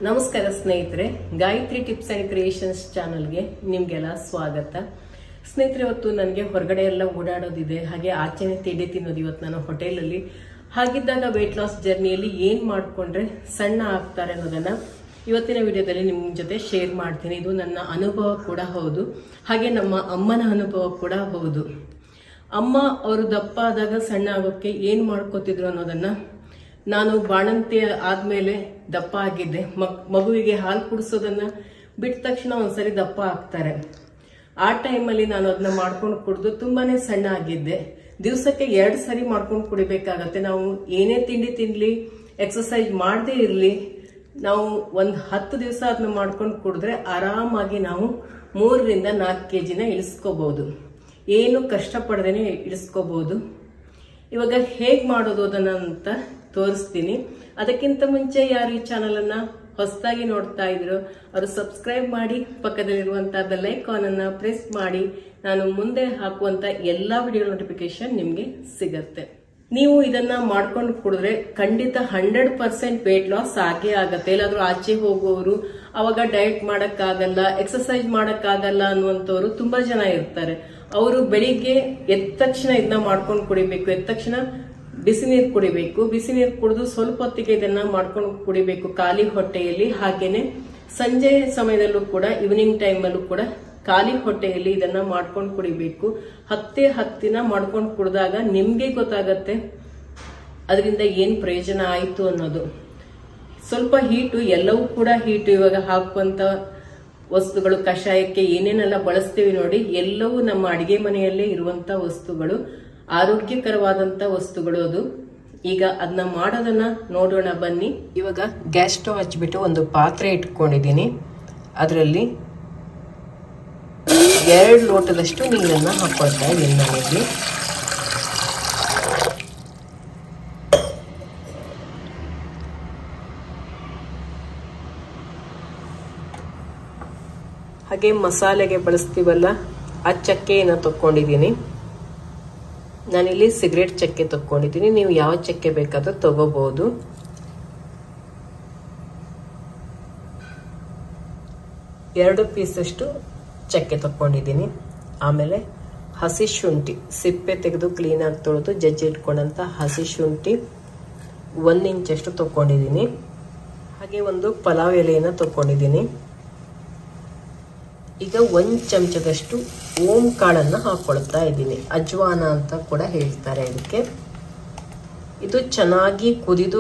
ನಮಸ್ಕಾರ ಸ್ನೇಹಿತರೆ, Gayatri tips and creations ಚಾನಲ್ಗೆ ನಿಮ್ಗೆಲ್ಲ ಸ್ವಾಗತ. ಸ್ನೇಹಿತರೆ, ಇವತ್ತು ನನಗೆ ಹೊರಗಡೆ ಎಲ್ಲ ಓಡಾಡೋದಿದೆ, ಹಾಗೆ ಆಚೆನೆ ತಿಂಡಿ ತಿನ್ನೋದು. ಇವತ್ತು ನಾನು ಹೋಟೆಲಲ್ಲಿ ಹಾಗಿದ್ದಾಗ ವೆಯ್ಟ್ ಲಾಸ್ ಜರ್ನಿಯಲ್ಲಿ ಏನ್ ಮಾಡ್ಕೊಂಡ್ರೆ ಸಣ್ಣ ಆಗ್ತಾರೆ ಅನ್ನೋದನ್ನ ಇವತ್ತಿನ ವಿಡಿಯೋದಲ್ಲಿ ನಿಮ್ ಜೊತೆ ಶೇರ್ ಮಾಡ್ತೀನಿ. ಇದು ನನ್ನ ಅನುಭವ ಕೂಡ ಹೌದು, ಹಾಗೆ ನಮ್ಮ ಅಮ್ಮನ ಅನುಭವ ಕೂಡ ಹೌದು. ಅಮ್ಮ ಅವರು ದಪ್ಪ ಆದಾಗ ಸಣ್ಣ ಆಗೋಕ್ಕೆ ಏನ್ ಮಾಡ್ಕೋತಿದ್ರು ಅನ್ನೋದನ್ನ ನಾನು ಬಾಣಂತಿ ಆದ್ಮೇಲೆ ದಪ್ಪ ಆಗಿದ್ದೆ. ಮಗುವಿಗೆ ಹಾಲು ಕುಡಿಸೋದನ್ನ ಬಿಟ್ಟ ತಕ್ಷಣ ಒಂದ್ಸರಿ ದಪ್ಪ ಆಗ್ತಾರೆ. ಆ ಟೈಮಲ್ಲಿ ನಾನು ಅದನ್ನ ಮಾಡ್ಕೊಂಡು ಕುಡಿದು ತುಂಬಾನೇ ಸಣ್ಣ ಆಗಿದ್ದೆ. ದಿವಸಕ್ಕೆ 2 ಸರಿ ಮಾಡ್ಕೊಂಡು ಕುಡಿಬೇಕಾಗತ್ತೆ. ನಾವು ಏನೇ ತಿಂಡಿ ತಿನ್ಲಿ, ಎಕ್ಸರ್ಸೈಸ್ ಮಾಡದೇ ಇರ್ಲಿ, ನಾವು ಒಂದ್ 10 ದಿವಸ ಅದನ್ನ ಮಾಡ್ಕೊಂಡು ಕುಡಿದ್ರೆ ಆರಾಮಾಗಿ ನಾವು 3 ರಿಂದ 4 kg ಇಳಿಸ್ಕೋಬಹುದು. ಏನು ಕಷ್ಟ ಪಡದೇನೆ ಇಳಿಸ್ಕೋಬಹುದು. ಇವಾಗ ಹೇಗ್ ಮಾಡೋದು ಅದನ್ನ ಅಂತ ತೋರಿಸ್ತೀನಿ. ಅದಕ್ಕಿಂತ ಮುಂಚೆ ಯಾರು ಈ ಚಾನಲ್ ಅನ್ನ ಹೊಸದಾಗಿ ನೋಡ್ತಾ ಇದ್ರು ಅವರು ಸಬ್ಸ್ಕ್ರೈಬ್ ಮಾಡಿ, ಪಕ್ಕದಲ್ಲಿರುವಂತಹ ಬೆಲ್ ಐಕಾನ್ ಅನ್ನ ಪ್ರೆಸ್ ಮಾಡಿ. ನಾನು ಮುಂದೆ ಹಾಕುವಂತ ಎಲ್ಲಾ ವಿಡಿಯೋ ನೋಟಿಫಿಕೇಶನ್ ನಿಮ್ಗೆ ಸಿಗತ್ತೆ. ನೀವು ಇದನ್ನ ಮಾಡ್ಕೊಂಡು ಕುಡಿದ್ರೆ ಖಂಡಿತ 100% ವೇಟ್ ಲಾಸ್ ಆಗೇ ಆಗತ್ತೆ. ಎಲ್ಲಾದ್ರೂ ಆಚೆ ಹೋಗುವವರು ಅವಾಗ ಡಯಟ್ ಮಾಡಕ್ಕಾಗಲ್ಲ, ಎಕ್ಸರ್ಸೈಸ್ ಮಾಡಕ್ಕಾಗಲ್ಲ ಅನ್ನುವಂಥವ್ರು ತುಂಬಾ ಜನ ಇರ್ತಾರೆ. ಅವರು ಬೆಳಿಗ್ಗೆ ಎದ್ದ ತಕ್ಷಣ ಇದನ್ನ ಮಾಡ್ಕೊಂಡು ಕುಡಿಬೇಕು. ಎದ್ದ ತಕ್ಷಣ ಬಿಸಿ ನೀರು ಕುಡಿಬೇಕು. ಬಿಸಿ ನೀರು ಕುಡಿದು ಸ್ವಲ್ಪ ಹೊತ್ತಿಗೆ ಇದನ್ನ ಮಾಡ್ಕೊಂಡು ಕುಡಿಬೇಕು ಖಾಲಿ ಹೊಟ್ಟೆಯಲ್ಲಿ. ಹಾಗೇನೆ ಸಂಜೆ ಸಮಯದಲ್ಲೂ ಕೂಡ, ಈವ್ನಿಂಗ್ ಟೈಮ್ ಅಲ್ಲೂ ಕೂಡ ಖಾಲಿ ಹೊಟ್ಟೆಯಲ್ಲಿ ಇದನ್ನ ಮಾಡ್ಕೊಂಡು ಕುಡಿಬೇಕು. 10 ಮಾಡ್ಕೊಂಡು ಕುಡಿದಾಗ ನಿಮ್ಗೆ ಗೊತ್ತಾಗತ್ತೆ ಅದರಿಂದ ಏನ್ ಪ್ರಯೋಜನ ಆಯ್ತು ಅನ್ನೋದು. ಸ್ವಲ್ಪ ಹೀಟು, ಎಲ್ಲವೂ ಕೂಡ ಹೀಟು. ಇವಾಗ ಹಾಕುವಂತ ವಸ್ತುಗಳು, ಕಷಾಯಕ್ಕೆ ಏನೇನೆಲ್ಲ ಬಳಸ್ತೀವಿ ನೋಡಿ, ಎಲ್ಲವೂ ನಮ್ಮ ಅಡಿಗೆ ಮನೆಯಲ್ಲೇ ಇರುವಂತ ವಸ್ತುಗಳು, ಆರೋಗ್ಯಕರವಾದಂತ ವಸ್ತುಗಳು ಅದು. ಈಗ ಅದನ್ನ ಮಾಡೋದನ್ನ ನೋಡೋಣ ಬನ್ನಿ. ಇವಾಗ ಗ್ಯಾಸ್ ಸ್ಟವ್ ಹಚ್ಬಿಟ್ಟು ಒಂದು ಪಾತ್ರೆ ಇಟ್ಕೊಂಡಿದ್ದೀನಿ. ಅದರಲ್ಲಿ 2 ಲೋಟದಷ್ಟು ನೀರನ್ನ ಹಾಕೊಳ್ತಾ ಇದ್ದೀನಿ ನಾನಿಲ್ಲಿ. ಹಾಗೆ ಮಸಾಲೆಗೆ ಬಳಸ್ತೀವಲ್ಲ ಆ ಚಕ್ಕೆಯನ್ನು ತಕ್ಕೊಂಡಿದ್ದೀನಿ. ನಾನಿಲ್ಲಿ ಸಿಗರೇಟ್ ಚಕ್ಕೆ ತಕ್ಕೊಂಡಿದ್ದೀನಿ. ನೀವು ಯಾವ ಚಕ್ಕೆ ಬೇಕಾದ್ರೂ ತಗೋಬಹುದು. ಎರಡು ಪೀಸಷ್ಟು ಚಕ್ಕೆ ತಕ್ಕೊಂಡಿದ್ದೀನಿ. ಆಮೇಲೆ ಹಸಿ ಶುಂಠಿ, ಸಿಪ್ಪೆ ತೆಗೆದು ಕ್ಲೀನ್ ಆಗಿ ತೊಳೆದು ಜಜ್ಜಿ ಇಟ್ಕೊಂಡಂತ ಹಸಿ ಶುಂಠಿ 1 ಇಂಚಷ್ಟು ತಕ್ಕೊಂಡಿದ್ದೀನಿ. ಹಾಗೆ ಒಂದು ಪಲಾವ್ ಎಲೆಯನ್ನು ತಕ್ಕೊಂಡಿದ್ದೀನಿ. ಈಗ 1 ಚಮಚದಷ್ಟು ಓಂ ಕಾಳನ್ನ ಹಾಕೊಳ್ತಾ ಇದ್ದೀನಿ. ಅಜ್ವಾನ ಅಂತ ಕೂಡ ಹೇಳ್ತಾರೆ ಇದಕ್ಕೆ. ಇದು ಚೆನ್ನಾಗಿ ಕುದಿದು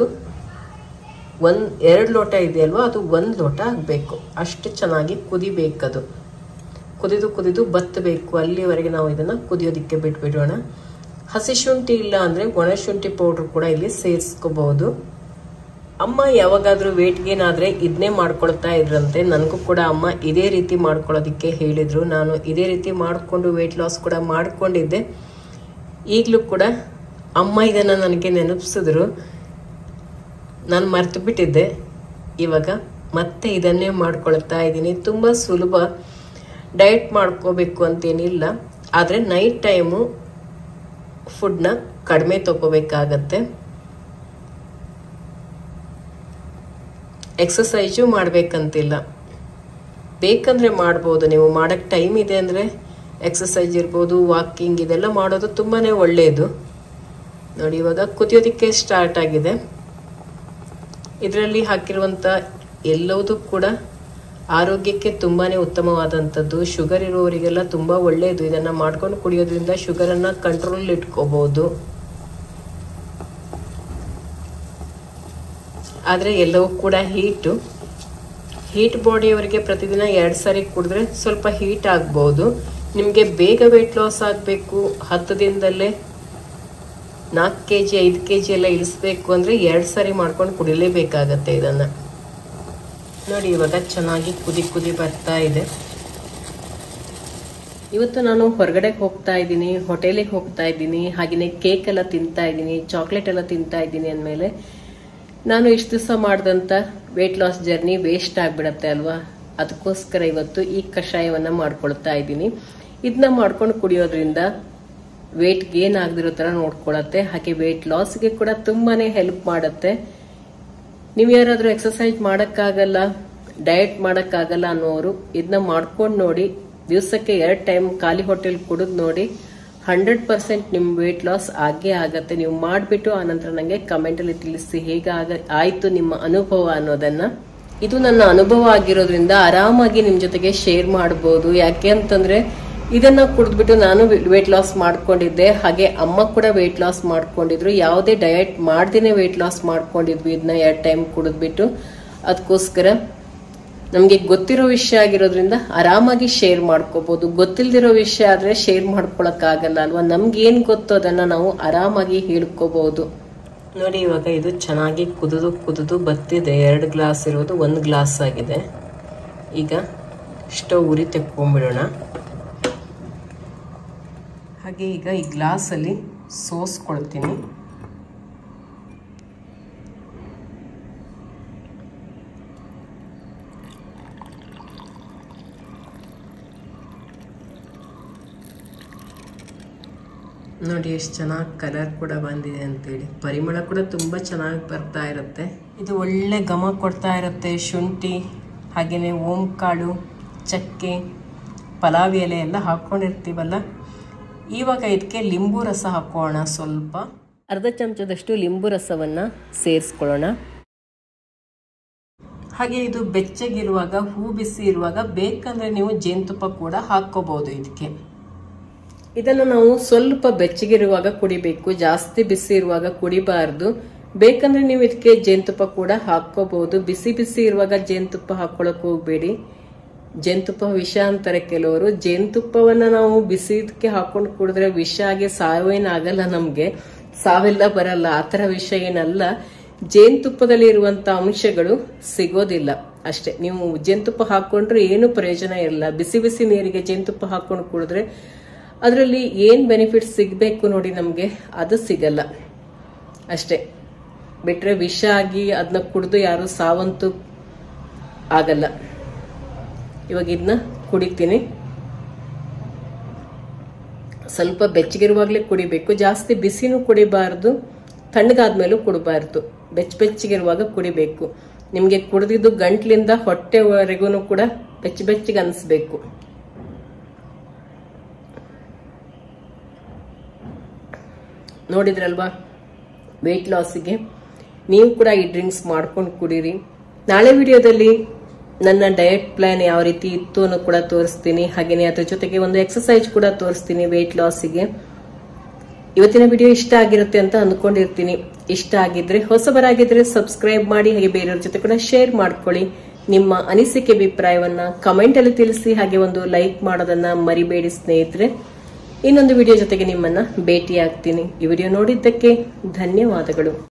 2 ಲೋಟ ಇದೆಯಲ್ವಾ, ಅದು 1 ಲೋಟ ಆಗಬೇಕು. ಅಷ್ಟು ಚೆನ್ನಾಗಿ ಕುದಿಬೇಕದು. ಕುದಿದು ಬತ್ತಬೇಕು. ಅಲ್ಲಿವರೆಗೆ ನಾವು ಇದನ್ನ ಕುದಿಯೋದಿಕ್ಕೆ ಬಿಟ್ಬಿಡೋಣ. ಹಸಿ ಶುಂಠಿ ಇಲ್ಲ ಅಂದ್ರೆ ಒಣ ಶುಂಠಿ ಪೌಡರ್ ಕೂಡ ಇಲ್ಲಿ ಸೇರಿಸ್ಕೋಬಹುದು. ಅಮ್ಮ ಯಾವಾಗಾದ್ರೂ ವೇಟ್ ಗೇನ್ ಆದ್ರೆ ಇದನ್ನೇ ಮಾಡ್ಕೊಳ್ತಾ ಇದ್ರಂತೆ. ನನಗೂ ಕೂಡ ಅಮ್ಮ ಇದೇ ರೀತಿ ಮಾಡ್ಕೊಳ್ಳೋದಿಕ್ಕೆ ಹೇಳಿದ್ರು. ನಾನು ಇದೇ ರೀತಿ ಮಾಡಿಕೊಂಡು ವೇಟ್ ಲಾಸ್ ಕೂಡ ಮಾಡ್ಕೊಂಡಿದ್ದೆ. ಈಗಲೂ ಕೂಡ ಅಮ್ಮ ಇದನ್ನ ನನಗೆ ನೆನಪಿಸಿದ್ರು. ನಾನು ಮರ್ತು ಬಿಟ್ಟಿದ್ದೆ. ಇವಾಗ ಮತ್ತೆ ಇದನ್ನೇ ಮಾಡ್ಕೊಳ್ತಾ ಇದ್ದೀನಿ. ತುಂಬಾ ಸುಲಭ. ಡಯಟ್ ಮಾಡ್ಕೋಬೇಕು ಅಂತೇನಿಲ್ಲ, ಆದ್ರೆ ನೈಟ್ ಟೈಮು ಫುಡ್ನ ಕಡಿಮೆ ತಗೋಬೇಕಾಗತ್ತೆ. ಎಕ್ಸಸೈಜು ಮಾಡ್ಬೇಕಂತಿಲ್ಲ, ಬೇಕಂದ್ರೆ ಮಾಡ್ಬೋದು. ನೀವು ಮಾಡಕ್ ಟೈಮ್ ಇದೆ ಅಂದ್ರೆ ಎಕ್ಸಸೈಜ್ ಇರ್ಬೋದು, ವಾಕಿಂಗ್, ಇದೆಲ್ಲ ಮಾಡೋದು ತುಂಬಾನೇ ಒಳ್ಳೆಯದು. ನೋಡಿ, ಇವಾಗ ಕುದಿಯೋದಿಕ್ಕೆ ಸ್ಟಾರ್ಟ್ ಆಗಿದೆ. ಇದರಲ್ಲಿ ಹಾಕಿರುವಂತ ಎಲ್ಲವೂ ಕೂಡ ಆರೋಗ್ಯಕ್ಕೆ ತುಂಬಾನೇ ಉತ್ತಮವಾದಂಥದ್ದು. ಶುಗರ್ ಇರುವವರಿಗೆಲ್ಲ ತುಂಬಾ ಒಳ್ಳೆಯದು. ಇದನ್ನ ಮಾಡ್ಕೊಂಡು ಕುಡಿಯೋದ್ರಿಂದ ಶುಗರನ್ನ ಕಂಟ್ರೋಲ್ ಇಟ್ಕೋಬಹುದು. ಆದ್ರೆ ಎಲ್ಲವೂ ಕೂಡ ಹೀಟ್ ಬಾಡಿಯವರಿಗೆ ಪ್ರತಿದಿನ 2 ಸಾರಿ ಕುಡಿದ್ರೆ ಸ್ವಲ್ಪ ಹೀಟ್ ಆಗ್ಬಹುದು. ನಿಮ್ಗೆ ಬೇಗ ವೇಟ್ ಲಾಸ್ ಆಗ್ಬೇಕು, 10 ದಿನದಲ್ಲೇ 4 kg 5 kg ಎಲ್ಲ ಇಳಿಸ್ಬೇಕು ಅಂದ್ರೆ 2 ಸಾರಿ ಮಾಡ್ಕೊಂಡು ಕುಡಿಲೇಬೇಕಾಗತ್ತೆ ಇದನ್ನ. ನೋಡಿ, ಇವಾಗ ಚೆನ್ನಾಗಿ ಕುದಿ ಬರ್ತಾ ಇದೆ. ಇವತ್ತು ನಾನು ಹೊರಗಡೆ ಹೋಗ್ತಾ ಇದ್ದೀನಿ, ಹೋಟೆಲಿಗೆ ಹೋಗ್ತಾ ಇದ್ದೀನಿ, ಹಾಗೆಯೇ ಕೇಕ್ ಎಲ್ಲ ತಿಂತಾ ಇದ್ದೀನಿ, ಚಾಕ್ಲೇಟ್ ಎಲ್ಲ ತಿಂತಾ ಇದ್ದೀನಿ ಅಂದಮೇಲೆ ನಾನು ಇಷ್ಟು ದಿವಸ ಮಾಡಿದಂತ ವೇಟ್ ಲಾಸ್ ಜರ್ನಿ ವೇಸ್ಟ್ ಆಗ್ಬಿಡತ್ತೆ ಅಲ್ವಾ. ಅದಕ್ಕೋಸ್ಕರ ಇವತ್ತು ಈ ಕಷಾಯವನ್ನ ಮಾಡ್ಕೊಳ್ತಾ ಇದ್ದೀನಿ. ಇದನ್ನ ಮಾಡ್ಕೊಂಡು ಕುಡಿಯೋದ್ರಿಂದ ವೇಟ್ ಗೇನ್ ಆಗದಿರೋ ತರ ನೋಡ್ಕೊಳತ್ತೆ. ಹಾಗೆ ವೇಟ್ ಲಾಸ್ಗೆ ಕೂಡ ತುಂಬಾನೇ ಹೆಲ್ಪ್ ಮಾಡುತ್ತೆ. ನೀವು ಯಾರಾದ್ರೂ ಎಕ್ಸರ್ಸೈಸ್ ಮಾಡಕ್ಕಾಗಲ್ಲ, ಡಯಟ್ ಮಾಡಕ್ಕಾಗಲ್ಲ ಅನ್ನೋರು ಇದನ್ನ ಮಾಡ್ಕೊಂಡು ನೋಡಿ. ದಿವಸಕ್ಕೆ 2 ಟೈಮ್ ಖಾಲಿ ಹೊಟ್ಟೆಲ್ ಕುಡಿದು ನೋಡಿ. 100% ನಿಮ್ ವೇಟ್ ಲಾಸ್ ಆಗೇ ಆಗತ್ತೆ. ನೀವು ಮಾಡ್ಬಿಟ್ಟು ಆನಂತರ ನಂಗೆ ಕಮೆಂಟ್ ಅಲ್ಲಿ ತಿಳಿಸಿ ಆಯ್ತು ನಿಮ್ಮ ಅನುಭವ ಅನ್ನೋದನ್ನ. ಇದು ನನ್ನ ಅನುಭವ ಆಗಿರೋದ್ರಿಂದ ಆರಾಮಾಗಿ ನಿಮ್ ಜೊತೆಗೆ ಶೇರ್ ಮಾಡಬಹುದು. ಯಾಕೆ ಅಂತಂದ್ರೆ ಇದನ್ನ ಕುಡಿದ್ಬಿಟ್ಟು ನಾನು ವೇಟ್ ಲಾಸ್ ಮಾಡ್ಕೊಂಡಿದ್ದೆ, ಹಾಗೆ ಅಮ್ಮ ಕೂಡ ವೇಟ್ ಲಾಸ್ ಮಾಡ್ಕೊಂಡಿದ್ರು. ಯಾವುದೇ ಡಯಟ್ ಮಾಡ್ದೇನೆ ವೇಟ್ ಲಾಸ್ ಮಾಡ್ಕೊಂಡಿದ್ವಿ ಇದನ್ನ 2 ಟೈಮ್ ಕುಡಿದ್ಬಿಟ್ಟು. ಅದಕ್ಕೋಸ್ಕರ ನಮ್ಗೆ ಗೊತ್ತಿರೋ ವಿಷಯ ಆಗಿರೋದ್ರಿಂದ ಆರಾಮಾಗಿ ಶೇರ್ ಮಾಡ್ಕೋಬಹುದು. ಗೊತ್ತಿಲ್ದಿರೋ ವಿಷಯ ಆದ್ರೆ ಶೇರ್ ಮಾಡ್ಕೊಳಕ್ ಆಗಲ್ಲ ಅಲ್ವಾ. ನಮ್ಗೆ ಏನ್ ಗೊತ್ತೋ ಅದನ್ನ ನಾವು ಆರಾಮಾಗಿ ಹೇಳ್ಕೋಬಹುದು. ನೋಡಿ, ಇವಾಗ ಇದು ಚೆನ್ನಾಗಿ ಕುದಿದು ಬತ್ತಿದೆ. 2 ಗ್ಲಾಸ್ ಇರೋದು 1 ಗ್ಲಾಸ್ ಆಗಿದೆ. ಈಗ ಸ್ಟವ್ ಉರಿ ತೆಕ್ಕೊಂಡ್ಬಿಡೋಣ. ಹಾಗೆ ಈಗ ಈ ಗ್ಲಾಸ್ ಅಲ್ಲಿ ಸೋಸ್ಕೊಳ್ತೀನಿ. ನೋಡಿ ಎಷ್ಟು ಚೆನ್ನಾಗಿ ಕಲರ್ ಕೂಡ ಬಂದಿದೆ ಅಂತೇಳಿ. ಪರಿಮಳ ಕೂಡ ತುಂಬಾ ಚೆನ್ನಾಗಿ ಬರ್ತಾ ಇರುತ್ತೆ. ಇದು ಒಳ್ಳೆ ಘಮ ಕೊಡ್ತಾ ಇರುತ್ತೆ. ಶುಂಠಿ ಹಾಗೇನೆ ಓಂಕಾಳು, ಚಕ್ಕೆ, ಪಲಾವ್ ಎಲೆ ಎಲ್ಲ ಹಾಕೊಂಡಿರ್ತೀವಲ್ಲ. ಇವಾಗ ಇದಕ್ಕೆ ಲಿಂಬು ರಸ ಹಾಕೋಣ. ಸ್ವಲ್ಪ ಅರ್ಧ ಚಮಚದಷ್ಟು ಲಿಂಬು ರಸವನ್ನ ಸೇರಿಸ್ಕೊಳ್ಳೋಣ. ಹಾಗೆ ಇದು ಬೆಚ್ಚಗಿರುವಾಗ, ಹೂ ಬಿಸಿ ಇರುವಾಗ ಬೇಕಂದ್ರೆ ನೀವು ಜೇನುತುಪ್ಪ ಕೂಡ ಹಾಕೋಬಹುದು ಇದಕ್ಕೆ. ಇದನ್ನು ನಾವು ಸ್ವಲ್ಪ ಬೆಚ್ಚಗಿರುವಾಗ ಕುಡಿಬೇಕು, ಜಾಸ್ತಿ ಬಿಸಿ ಇರುವಾಗ ಕುಡಿಬಾರ್ದು. ಬೇಕಂದ್ರೆ ನೀವು ಇದಕ್ಕೆ ಜೇನುತುಪ್ಪ ಕೂಡ ಹಾಕೋಬಹುದು. ಬಿಸಿ ಇರುವಾಗ ಜೇನುತುಪ್ಪ ಹಾಕೊಳಕ್ ಹೋಗ್ಬೇಡಿ. ಜೇನುತುಪ್ಪ ವಿಷ ಅಂತಾರೆ ಕೆಲವರು. ಜೇನುತುಪ್ಪವನ್ನ ನಾವು ಬಿಸಿದಕ್ಕೆ ಹಾಕೊಂಡು ಕುಡಿದ್ರೆ ವಿಷ ಆಗಿ ಸಾವೇನಾಗಲ್ಲ, ನಮ್ಗೆ ಸಾವೆಲ್ಲ ಬರಲ್ಲ. ಆತರ ವಿಷ ಏನಲ್ಲ. ಜೇನುತುಪ್ಪದಲ್ಲಿ ಇರುವಂತ ಅಂಶಗಳು ಸಿಗೋದಿಲ್ಲ ಅಷ್ಟೇ. ನೀವು ಜೇನುತುಪ್ಪ ಹಾಕೊಂಡ್ರೆ ಏನು ಪ್ರಯೋಜನ ಇರಲ್ಲ. ಬಿಸಿ ನೀರಿಗೆ ಜೇನುತುಪ್ಪ ಹಾಕೊಂಡು ಕುಡಿದ್ರೆ ಅದರಲ್ಲಿ ಏನ್ ಬೆನಿಫಿಟ್ ಸಿಗ್ಬೇಕು ನೋಡಿ ನಮ್ಗೆ, ಅದು ಸಿಗಲ್ಲ ಅಷ್ಟೇ. ಬಿಟ್ರೆ ವಿಷ ಆಗಿ ಅದನ್ನ ಕುಡಿದು ಯಾರು ಸಾವಂತೂ ಆಗಲ್ಲ. ಇವಾಗ ಇದನ್ನ ಕುಡಿತೀನಿ. ಸ್ವಲ್ಪ ಬೆಚ್ಚಗಿರುವಾಗ್ಲೇ ಕುಡಿಬೇಕು. ಜಾಸ್ತಿ ಬಿಸಿನೂ ಕುಡಿಬಾರ್ದು, ತಣ್ಣಗಾದ್ಮೇಲೂ ಕುಡಬಾರ್ದು. ಬೆಚ್ಚಗಿರುವಾಗ ಕುಡಿಬೇಕು. ನಿಮ್ಗೆ ಕುಡಿದಿದ್ದು ಗಂಟ್ಲಿಂದ ಹೊಟ್ಟೆವರೆಗೂ ಕೂಡ ಬೆಚ್ಚಗೆ ಅನ್ಸ್ಬೇಕು. ನೋಡಿದ್ರಲ್ವಾ, ವೇಟ್ ಲಾಸಿಗೆ ನೀವು ಕೂಡ ಈ ಡ್ರಿಂಕ್ಸ್ ಮಾಡ್ಕೊಂಡು ಕುಡೀರಿ. ನಾಳೆ ವಿಡಿಯೋದಲ್ಲಿ ನನ್ನ ಡಯಟ್ ಪ್ಲಾನ್ ಯಾವ ರೀತಿ ಇತ್ತು ಅನ್ನೋ ಕೂಡ ತೋರಿಸ್ತೀನಿ. ಹಾಗೇನೆ ಅದ್ರ ಜೊತೆಗೆ ಒಂದು ಎಕ್ಸರ್ಸೈಸ್ ಕೂಡ ತೋರಿಸ್ತೀನಿ ವೇಟ್ ಲಾಸಿಗೆ. ಇವತ್ತಿನ ವಿಡಿಯೋ ಇಷ್ಟ ಆಗಿರುತ್ತೆ ಅಂತ ಅಂದ್ಕೊಂಡಿರ್ತೀನಿ. ಇಷ್ಟ ಆಗಿದ್ರೆ, ಹೊಸಬರಾಗಿದ್ರೆ ಸಬ್ಸ್ಕ್ರೈಬ್ ಮಾಡಿ, ಹಾಗೆ ಬೇರೆಯವ್ರ ಜೊತೆ ಕೂಡ ಶೇರ್ ಮಾಡ್ಕೊಳ್ಳಿ. ನಿಮ್ಮ ಅನಿಸಿಕೆ ಅಭಿಪ್ರಾಯವನ್ನ ಕಮೆಂಟ್ ಅಲ್ಲಿ ತಿಳಿಸಿ. ಹಾಗೆ ಒಂದು ಲೈಕ್ ಮಾಡೋದನ್ನ ಮರಿಬೇಡಿ ಸ್ನೇಹಿತರೆ. ಇನ್ನೊಂದು ವಿಡಿಯೋ ಜೊತೆಗೆ ನಿಮ್ಮನ್ನ ಭೇಟಿ ಆಗ್ತೀನಿ. ಈ ವಿಡಿಯೋ ನೋಡಿದ್ದಕ್ಕೆ ಧನ್ಯವಾದಗಳು.